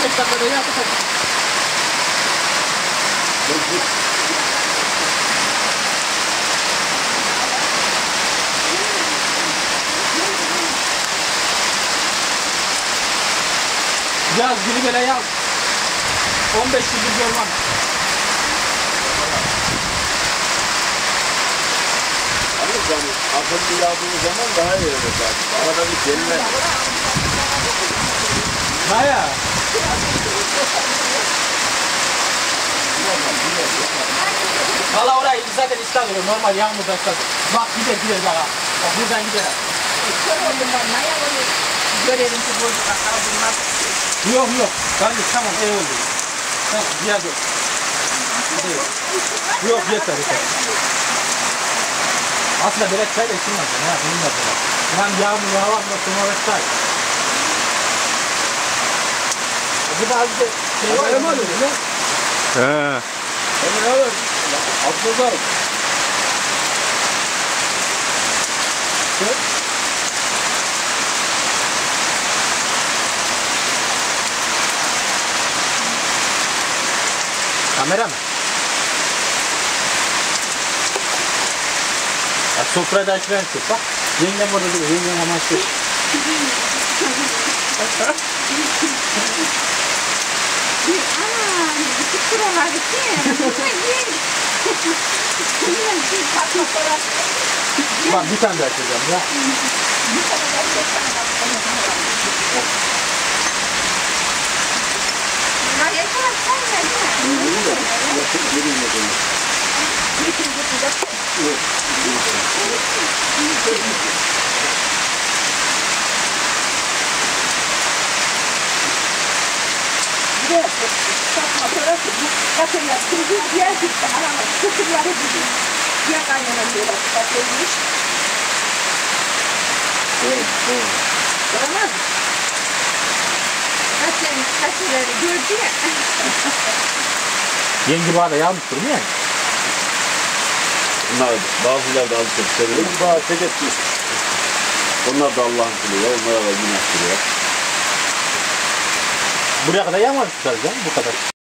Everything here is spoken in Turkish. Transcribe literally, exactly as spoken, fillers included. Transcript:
beş dakikada yapacak. Yaz günü böyle yaz. on beş yıldır görmem. Yani akıllı yağdığı zaman daha iyi olur zaten. Arada bir gelme. Maya. Valla orayı zaten İstanbul'u normal yağmurda ısladı. Bak gider gider bak. Bak buradan gider. Kör oldum ben. Maya onu görelim ki bozuk kaldırmaz. Yok yok. Kardeş tamam iyi oldu. Tamam biraz yok. Yok yeter yeter. Aslında böyle çay da içilmez. Ha, bilmez böyle. Hem yağmur yağar da sonra çay. Bu da azıcık şey var mı? He. Hemen alır. Atlatar. Kamera mı? Ya sofrayı da açılan tut bak. Yengem orada duruyor. Yengem hemen şey. Aaa, küçük buralar kim? Buna gir. Bunun bir tatlı falan. Bak bir tane daha açacağım ya. Bir tane daha çekeceğim. Ya yeter, sen ver ya. Bir de takma parası bu katırlar kırgız yer gitti arama sıfırları gidiyor. Ya kaynanan diyorlar katılmış. Evet, evet. Olmaz mı? Kaçın, kaçırları gördü ya. Yenge bana da yağmıştır değil mi? Bunlar bazıları da alıp seviyor. Daha tek etmiş. Onlar da Allah'ın kulu ya. Onlara da günah kulu ya. Buraya kadar yağmamış zaten bu kadar.